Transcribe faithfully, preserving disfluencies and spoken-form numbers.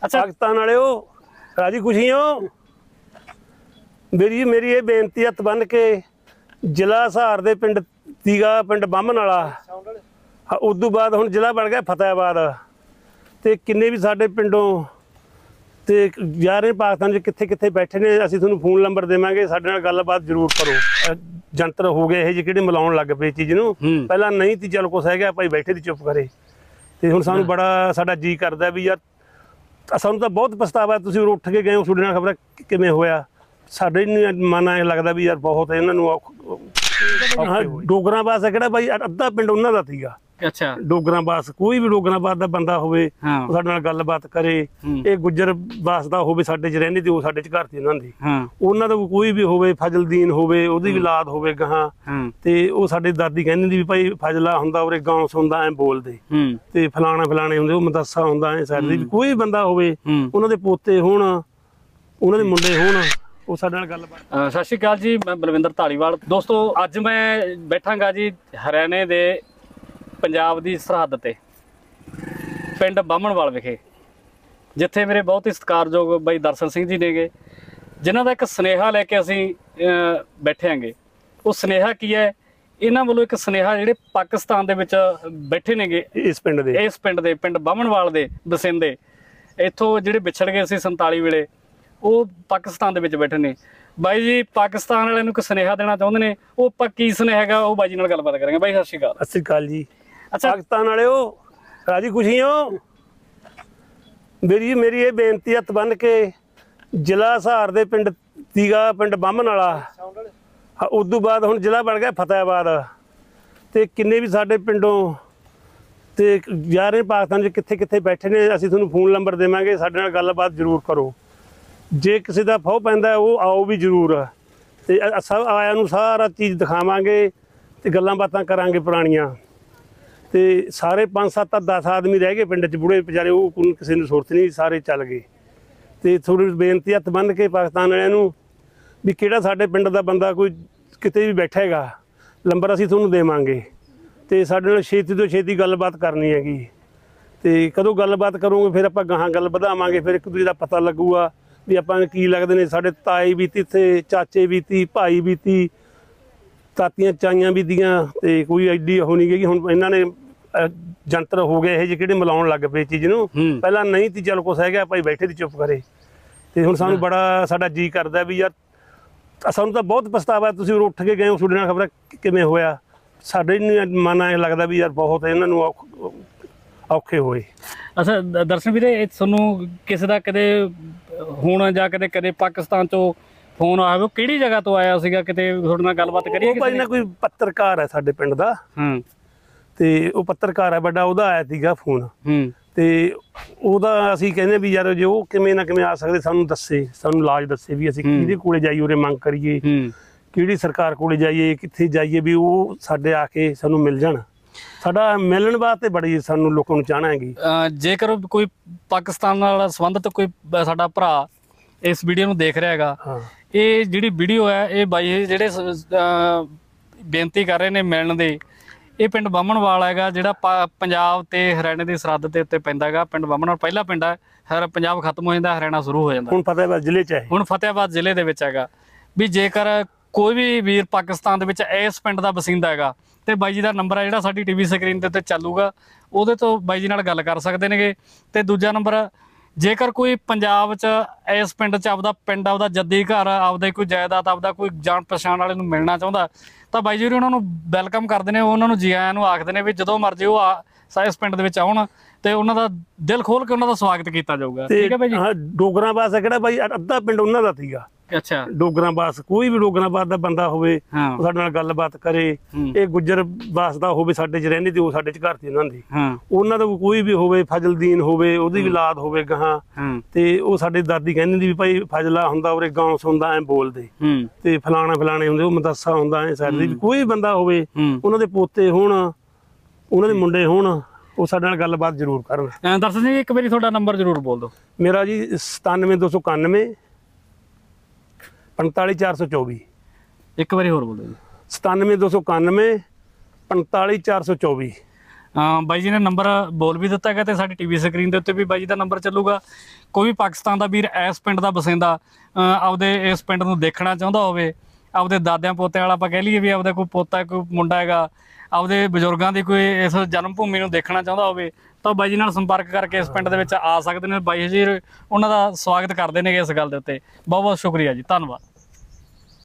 पाकिस्तान वालिओ राजी खुशी हो। मेरी मेरी ये बेनती हत्थ बन के जिला सहार दे पिंड तीगा पिंड बामन वाला उदू बाद हुण जिला बन गया फतेहाबाद ते किन्ने भी साडे पिंडों ते जा रहे पाकिस्तान कित्थे कित्थे बैठे ने असीं तुहानूं फोन नंबर देवांगे साडे नाल गलबात जरूर करो। जंतर हो गए ये जिहड़े मिलाउण लग पे चीज़ नूं पहलां नहीं ती चल कुछ हैगा भाई बैठे दी चुप करे ते हुण सानूं बड़ा साडा जी करदा भी यार सानूं तां बहुत पछतावा तुसीं उठ के गए हो तुहाडे नाल खबर किवें होया साडे नहीं मन ऐ लगदा भी यार बहुत इन्हां नूं डोगरां पास किहड़ा भाई अद्धा पिंड उन्हां दा सीगा। अच्छा डोगरां बास कोई भी डोगरां बास दा बंदा होवे साडे नाल गलबात करे ये गुज्जर बास दा होवे साडे च रहिंदे ते ओह साडे च घर ती उन्हां दी उन्हां दा कोई भी होवे फजलदीन होवे ओहदी भी औलाद होवे गां ते ओह साडे दादी कहंदी दी भी भाई फजला हुंदा उरे गांव सुणदा ऐ बोलदे ते फलाना फलाने हुंदे ओह मदरसा हुंदा ऐ साडे भी कोई बंदा होवे उन्हां दे पोते होण उन्हां दे मुंडे होण ਉਹ ਸਾਡੇ ਨਾਲ ਗੱਲਬਾਤ। ਸਤਿ ਸ਼੍ਰੀ ਅਕਾਲ ਜੀ, ਮੈਂ ਬਲਵਿੰਦਰ ਧਾਲੀਵਾਲ। ਦੋਸਤੋ ਅੱਜ ਮੈਂ ਬੈਠਾਂਗਾ ਜੀ ਹਰਿਆਣੇ ਦੇ ਪੰਜਾਬ ਦੀ ਸਰਹੱਦ ਤੇ ਪਿੰਡ ਬਾਹਮਣਵਾਲ ਵਿਖੇ, ਜਿੱਥੇ ਮੇਰੇ ਬਹੁਤ ਹੀ ਸਤਿਕਾਰਯੋਗ ਬਾਈ ਦਰਸ਼ਨ ਸਿੰਘ ਜੀ ਨੇਗੇ, ਜਿਨ੍ਹਾਂ ਦਾ ਇੱਕ ਸੁਨੇਹਾ ਲੈ ਕੇ ਅਸੀਂ ਬੈਠੇ ਆਂਗੇ। ਉਹ ਸੁਨੇਹਾ ਕੀ ਹੈ? ਇਹਨਾਂ ਵੱਲੋਂ ਇੱਕ ਸੁਨੇਹਾ ਜਿਹੜੇ ਪਾਕਿਸਤਾਨ ਦੇ ਵਿੱਚ ਬੈਠੇ ਨੇਗੇ ਇਸ ਪਿੰਡ ਦੇ ਇਸ ਪਿੰਡ ਦੇ ਪਿੰਡ ਬਾਹਮਣਵਾਲ ਦੇ ਬਸਿੰਦੇ, ਇੱਥੋਂ ਜਿਹੜੇ ਵਿਛੜ ਗਏ ਸੀ ਸੰਤਾਲੀ ਵੇਲੇ, ਉਹ ਪਾਕਿਸਤਾਨ ਦੇ ਵਿੱਚ ਬੈਠੇ ਨੇ। ਬਾਈ ਜੀ ਪਾਕਿਸਤਾਨ ਵਾਲਿਆਂ ਨੂੰ ਇੱਕ ਸੁਨੇਹਾ ਦੇਣਾ ਚਾਹੁੰਦੇ ਨੇ, ਉਹ ਆਪਾਂ ਕੀ ਸੁਨੇਹਾ ਹੈਗਾ ਉਹ ਬਾਈ ਜੀ ਨਾਲ ਗੱਲਬਾਤ ਕਰਾਂਗੇ। ਬਾਈ ਸਤਿ ਸ਼੍ਰੀ ਅਕਾਲ। ਸਤਿ ਸ਼੍ਰੀ ਅਕਾਲ ਜੀ। ਅੱਛਾ ਪਾਕਿਸਤਾਨ ਵਾਲਿਓ ਰਾਜੀ ਖੁਸ਼ੀ ਹੋ। ਮੇਰੀ ਮੇਰੀ ਇਹ ਬੇਨਤੀ ਹੱਥ ਬੰਨ ਕੇ ਜ਼ਿਲ੍ਹਾ ਸਹਾਰ ਦੇ ਪਿੰਡ ਤੀਗਾ ਪਿੰਡ ਬਾਹਮਣ ਵਾਲਾ ਉਦੋਂ ਬਾਅਦ ਹੁਣ ਜ਼ਿਲ੍ਹਾ ਬਣ ਗਿਆ ਫਤਿਹਾਬਾਦ ਤੇ ਕਿੰਨੇ ਵੀ ਸਾਡੇ ਪਿੰਡੋਂ ਤੇ ਜਾ ਰਹੇ ਪਾਕਿਸਤਾਨ 'ਚ ਕਿੱਥੇ ਕਿੱਥੇ ਬੈਠੇ ਨੇ ਅਸੀਂ ਤੁਹਾਨੂੰ ਫੋਨ ਨੰਬਰ ਦੇਵਾਂਗੇ ਸਾਡੇ ਨਾਲ ਗੱਲਬਾਤ ਜ਼ਰੂਰ ਕਰੋ। ਜੇ ਕਿਸੇ ਦਾ ਫੌ ਪੈਂਦਾ ਉਹ ਆਓ ਵੀ ਜ਼ਰੂਰ ਤੇ ਸਭ ਆਇਆਂ ਨੂੰ ਸਾਰਾ ਚੀਜ਼ ਦਿਖਾਵਾਂਗੇ ਤੇ ਗੱਲਾਂ ਬਾਤਾਂ ਕਰਾਂਗੇ ਪੁਰਾਣੀਆਂ। ਤੇ ਸਾਰੇ ਪੰਜ ਸੱਤ ਦਸ ਆਦਮੀ ਰਹਿ ਗਏ ਪਿੰਡ 'ਚ ਬੁੜੇ ਵਿਚਾਰੇ, ਉਹ ਕੋਈ ਕਿਸੇ ਨੂੰ ਸੁਰਤ ਨਹੀਂ, ਸਾਰੇ ਚੱਲ ਗਏ। ਤੇ ਥੋੜ੍ਹੀ ਬੇਨਤੀ ਹੱਥ ਬੰਨ੍ਹ ਕੇ ਪਾਕਿਸਤਾਨ ਵਾਲਿਆਂ ਨੂੰ ਵੀ ਕਿਹੜਾ ਸਾਡੇ ਪਿੰਡ ਦਾ ਬੰਦਾ ਕੋਈ ਕਿਤੇ ਵੀ ਬੈਠਾ ਹੈਗਾ ਨੰਬਰ ਅਸੀਂ ਤੁਹਾਨੂੰ ਦੇਵਾਂਗੇ ਤੇ ਸਾਡੇ ਨਾਲ ਛੇਤੀ ਤੋਂ ਛੇਤੀ ਗੱਲਬਾਤ ਕਰਨੀ ਹੈਗੀ। ਤੇ ਕਦੋਂ ਗੱਲਬਾਤ ਕਰੋਗੇ ਫਿਰ ਆਪਾਂ ਗਾਹਾਂ ਗੱਲ ਵਧਾਵਾਂਗੇ, ਫਿਰ ਇੱਕ ਦੂਜੇ ਦਾ ਪਤਾ ਲੱਗੂਗਾ ਵੀ ਆਪਾਂ ਨੂੰ ਕੀ ਲੱਗਦੇ ਨੇ। ਸਾਡੇ ਤਾਏ ਵੀ ਤੀ ਇੱਥੇ, ਚਾਚੇ ਵੀ ਤੀ, ਭਾਈ ਵੀ ਤੀ, ਤਾਤੀਆਂ ਚਾਈਆਂ ਵੀ ਦੀਆਂ ਤੇ ਕੋਈ ਐਡੀ ਉਹ ਨਹੀਂ ਗਈ। ਹੁਣ ਇਹਨਾਂ ਨੇ ਜੰਤਰ ਹੋ ਗਏ ਇਹ ਜਿਹੇ ਕਿਹੜੇ ਮਿਲਾਉਣ ਲੱਗ ਪਏ ਚੀਜ਼ ਨੂੰ, ਪਹਿਲਾਂ ਨਹੀਂ ਤੀ ਚੱਲ ਕੁਛ ਹੈਗਾ ਭਾਈ ਬੈਠੇ ਦੀ ਚੁੱਪ ਕਰੇ। ਤੇ ਹੁਣ ਸਾਨੂੰ ਬੜਾ ਸਾਡਾ ਜੀ ਕਰਦਾ ਵੀ ਯਾਰ ਸਾਨੂੰ ਤਾਂ ਬਹੁਤ ਪਛਤਾਵਾ ਤੁਸੀਂ ਉੱਠ ਕੇ ਗਏ ਹੋ ਤੁਹਾਡੇ ਨਾਲ ਖਬਰ ਕਿਵੇਂ ਹੋਇਆ ਸਾਡੇ ਨਹੀਂ ਮਨ ਐ ਲੱਗਦਾ ਵੀ ਯਾਰ ਬਹੁਤ ਇਹਨਾਂ ਨੂੰ ਔਖੇ ਹੋਏ। ਅੱਛਾ ਦਰਸ਼ਨ ਵੀਰੇ, ਤੁਹਾਨੂੰ ਕਿਸੇ ਦਾ ਕਦੇ ਹੁਣ ਜਾਂ ਕਦੇ ਕਦੇ ਪਾਕਿਸਤਾਨ ਚੋਂ ਫੋਨ ਆਇਆ ਉਹ ਕਿਹੜੀ ਜਗ੍ਹਾ ਤੋਂ ਆਇਆ ਸੀਗਾ? ਕਿਤੇ ਤੁਹਾਡੇ ਨਾਲ ਗੱਲਬਾਤ ਕਰੀਏ? ਭਾਈ ਨਾ ਕੋਈ ਪੱਤਰਕਾਰ ਹੈ ਸਾਡੇ ਪਿੰਡ ਦਾ ਤੇ ਉਹ ਪੱਤਰਕਾਰ ਹੈ ਵੱਡਾ, ਉਹਦਾ ਆਇਆ ਸੀਗਾ ਫੋਨ ਤੇ ਉਹਦਾ ਅਸੀਂ ਕਹਿੰਦੇ ਵੀ ਯਾਰ ਜੇ ਉਹ ਕਿਵੇਂ ਨਾ ਕਿਵੇਂ ਆ ਸਕਦੇ ਸਾਨੂੰ ਦੱਸੇ, ਸਾਨੂੰ ਇਲਾਜ ਦੱਸੇ ਵੀ ਅਸੀਂ ਕਿਹਦੇ ਕੋਲੇ ਜਾਈਏ, ਉਰੇ ਮੰਗ ਕਰੀਏ, ਕਿਹੜੀ ਸਰਕਾਰ ਕੋਲੇ ਜਾਈਏ, ਕਿੱਥੇ ਜਾਈਏ ਵੀ ਉਹ ਸਾਡੇ ਆ ਕੇ ਸਾਨੂੰ ਮਿਲ ਜਾਣ। ਸਾਡਾ ਮਿਲਣ ਵਾਸਤੇ ਬੜੀ ਸਾਨੂੰ ਲੋਕਾਂ ਨੂੰ ਚਾਹਨਾ ਹੈਗੀ। ਜੇਕਰ ਕੋਈ ਪਾਕਿਸਤਾਨ ਨਾਲ ਸੰਬੰਧਿਤ ਕੋਈ ਸਾਡਾ ਭਰਾ ਇਸ ਵੀਡੀਓ ਨੂੰ ਦੇਖ ਰਿਹਾ ਹੈਗਾ, ਇਹ ਜਿਹੜੀ ਵੀਡੀਓ ਹੈ ਇਹ ਬਾਈ ਜਿਹੜੇ ਬੇਨਤੀ ਕਰ ਰਹੇ ਨੇ ਮਿਲਣ ਦੇ, ਇਹ ਪਿੰਡ ਬਾਹਮਣਵਾਲ ਹੈਗਾ ਜਿਹੜਾ ਪੰਜਾਬ ਤੇ ਹਰਿਆਣੇ ਦੀ ਸਰਹੱਦ ਦੇ ਉੱਤੇ ਪੈਂਦਾ ਹੈਗਾ। ਪਿੰਡ ਬਾਹਮਣਵਾਲ ਪਹਿਲਾ ਪਿੰਡ ਹੈ, ਹਰ ਪੰਜਾਬ ਖਤਮ ਹੋ ਜਾਂਦਾ, ਹਰਿਆਣਾ ਸ਼ੁਰੂ ਹੋ ਜਾਂਦਾ। ਹੁਣ ਫਤਿਹਾਬਾਦ ਜ਼ਿਲ੍ਹੇ 'ਚ ਹੈ, ਹੁਣ ਫਤਿਹਾਬਾਦ ਜ਼ਿਲ੍ਹੇ ਦੇ ਵਿੱਚ ਹੈਗਾ। ਵੀ ਜੇਕਰ ਕੋਈ ਵੀ ਵੀਰ ਪਾਕਿਸਤਾਨ ਦੇ ਵਿੱਚ ਇਸ ਪਿੰਡ ਦਾ ਵਸਿੰਦਾ ਹੈਗਾ ਤੇ ਬਾਈ ਜੀ ਦਾ ਨੰਬਰ ਹੈ ਜਿਹੜਾ ਸਾਡੀ ਟੀਵੀ ਸਕਰੀਨ ਦੇ ਉੱਤੇ ਚੱਲੂਗਾ, ਉਹਦੇ ਤੋਂ ਬਾਈ ਜੀ ਨਾਲ ਗੱਲ ਕਰ ਸਕਦੇ ਨੇਗੇ। ਤੇ ਦੂਜਾ ਨੰਬਰ, ਜੇਕਰ ਕੋਈ ਪੰਜਾਬ 'ਚ ਇਸ ਪਿੰਡ 'ਚ ਆਪਦਾ ਪਿੰਡ, ਆਪਦਾ ਜੱਦੀ ਘਰ, ਆਪਦਾ ਕੋਈ ਜਾਇਦਾਦ, ਆਪਦਾ ਕੋਈ ਜਾਣ ਪਛਾਣ ਵਾਲੇ ਨੂੰ ਮਿਲਣਾ ਚਾਹੁੰਦਾ ਤਾਂ ਬਾਈ ਜੀ ਉਹਨਾਂ ਨੂੰ ਵੈਲਕਮ ਕਰਦੇ ਨੇ, ਉਹਨਾਂ ਨੂੰ ਜੀ ਆਇਆਂ ਨੂੰ ਆਖਦੇ ਨੇ ਵੀ ਜਦੋਂ ਮਰਜ਼ੀ ਉਹ ਆ ਇਸ ਪਿੰਡ ਦੇ ਵਿੱਚ ਆਉਣ ਤੇ ਉਹਨਾਂ ਦਾ ਦਿਲ ਖੋਲ ਕੇ ਉਹਨਾਂ ਦਾ ਸਵਾਗਤ ਕੀਤਾ ਜਾਊਗਾ। ਠੀਕ ਹੈ ਬਾਈ ਜੀ। ਡੋਗਰਾਂ ਬਾਸ ਕਿਹੜਾ ਬਾਈ ਅੱਧਾ ਪਿੰਡ ਉਹਨਾਂ ਦਾ ਸੀਗਾ। ਅੱਛਾ ਡੋਗਰਾਂ ਬਾਸ ਕੋਈ ਵੀ ਡੋਗਰਾਂ ਬਾਸ ਦਾ ਬੰਦਾ ਹੋਵੇ ਸਾਡੇ ਨਾਲ ਗੱਲਬਾਤ ਕਰੇ, ਇਹ ਗੁੱਜਰ ਬਾਸ ਦਾ ਹੋਵੇ ਸਾਡੇ 'ਚ ਰਹਿੰਦੇ ਤੇ ਉਹ ਸਾਡੇ 'ਚ ਘਰ ਤੀ ਉਹਨਾਂ ਦੀ, ਉਹਨਾਂ ਦਾ ਕੋਈ ਵੀ ਹੋਵੇ ਫਜਲਦੀਨ ਹੋਵੇ ਉਹਦੀ ਵੀ ਔਲਾਦ ਹੋਵੇ ਗਾਹਾਂ ਤੇ ਉਹ ਸਾਡੇ ਦਾਦੀ ਕਹਿੰਦੀ ਦੀ ਵੀ ਭਾਈ ਫਜਲਾ ਹੁੰਦਾ ਉਰੇ ਗਾਂव ਸੁਣਦਾ ਐ ਬੋਲਦੇ ਤੇ ਫਲਾਣਾ ਫਲਾਣੇ ਹੁੰਦੇ ਉਹ ਮਦਰਸਾ ਹੁੰਦਾ ਐ ਸਾਡੇ ਵੀ ਕੋਈ ਬੰਦਾ ਹੋਵੇ ਉਹਨਾਂ ਦੇ ਪੋਤੇ ਹੋਣ ਉਹਨਾਂ ਦੇ ਮੁੰਡੇ ਹੋਣ ਉਹ ਸਾਡੇ ਨਾਲ ਗੱਲਬਾਤ ਜ਼ਰੂਰ ਕਰਨ। ਦਰਸ਼ਨ ਜੀ ਇੱਕ ਵਾਰੀ ਤੁਹਾਡਾ ਨੰਬਰ ਜ਼ਰੂਰ ਬੋਲ ਦਿਓ। ਮੇਰਾ ਜੀ ਸਤਾਨਵੇਂ ਦੋ ਸੌ ਇਕਾਨਵੇਂ ਪੰਤਾਲੀ ਚਾਰ ਸੌ ਚੌਵੀ। ਇੱਕ ਵਾਰੀ ਹੋਰ ਬੋਲੋ ਜੀ। ਸਤਾਨਵੇਂ ਦੋ ਸੌ ਇਕਾਨਵੇਂ ਪੰਤਾਲੀ ਚਾਰ ਸੌ ਚੌਵੀ। ਅਮ ਬਾਈ ਜੀ ਨੇ ਨੰਬਰ ਬੋਲ ਵੀ ਦਿੱਤਾ ਹੈਗਾ ਤੇ ਸਾਡੀ ਟੀਵੀ ਸਕਰੀਨ ਦੇ ਉੱਤੇ ਵੀ ਬਾਈ ਜੀ ਦਾ ਨੰਬਰ ਚੱਲੂਗਾ। ਕੋਈ ਵੀ ਪਾਕਿਸਤਾਨ ਦਾ ਵੀਰ ਇਸ ਪਿੰਡ ਦਾ ਬਸਿੰਦਾ ਅ, ਆਪਦੇ ਇਸ ਪਿੰਡ ਨੂੰ ਦੇਖਣਾ ਚਾਹੁੰਦਾ ਹੋਵੇ, ਆਪਦੇ ਦਾਦਿਆਂ ਪੋਤਿਆਂ ਵਾਲਾ ਆਪਾਂ ਕਹਿ ਲਈਏ ਵੀ ਆਪਦਾ ਕੋਈ ਪੋਤਾ ਕੋਈ ਮੁੰਡਾ ਹੈਗਾ, ਆਪਦੇ ਬਜ਼ੁਰਗਾਂ ਦੀ ਕੋਈ ਇਸ ਜਨਮ ਭੂਮੀ ਨੂੰ ਦੇਖਣਾ ਚਾਹੁੰਦਾ ਹੋਵੇ ਤਾਂ ਬਾਈ ਜੀ ਨਾਲ ਸੰਪਰਕ ਕਰਕੇ ਇਸ ਪਿੰਡ ਦੇ ਵਿੱਚ ਆ ਸਕਦੇ ਨੇ। ਬਾਈ ਜੀ ਉਹਨਾਂ ਦਾ ਸਵਾਗਤ ਕਰਦੇ ਨੇ ਇਸ ਗੱਲ ਦੇ ਉੱਤੇ। ਬਹੁਤ ਬਹੁਤ ਸ਼ੁਕਰੀਆ ਜੀ, ਧੰਨਵਾਦ।